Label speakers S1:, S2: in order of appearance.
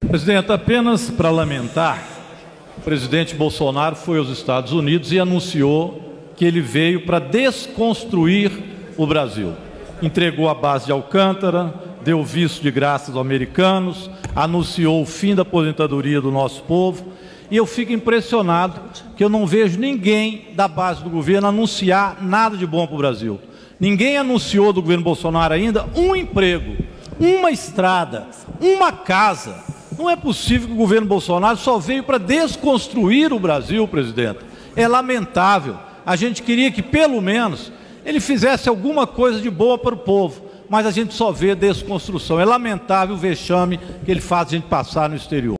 S1: Presidente, apenas para lamentar, o presidente Bolsonaro foi aos Estados Unidos e anunciou que ele veio para desconstruir o Brasil. Entregou a base de Alcântara, deu visto de graça aos americanos, anunciou o fim da aposentadoria do nosso povo. E eu fico impressionado que eu não vejo ninguém da base do governo anunciar nada de bom para o Brasil. Ninguém anunciou do governo Bolsonaro ainda um emprego, uma estrada, uma casa. Não é possível que o governo Bolsonaro só veio para desconstruir o Brasil, presidente. É lamentável. A gente queria que, pelo menos, ele fizesse alguma coisa de boa para o povo, mas a gente só vê desconstrução. É lamentável o vexame que ele faz a gente passar no exterior.